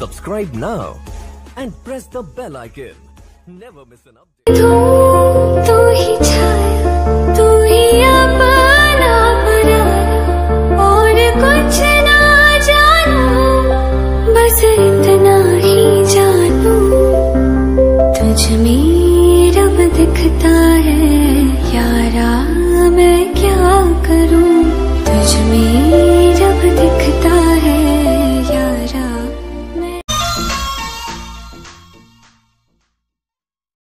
Subscribe now and press the bell icon. Never miss an update. तू ही छाया, तू ही अपना पराया, और कुछ ना जानू, बस इतना ही जानू। तुझ में रब दिखता है यारा, मैं क्या करूं? तुझ में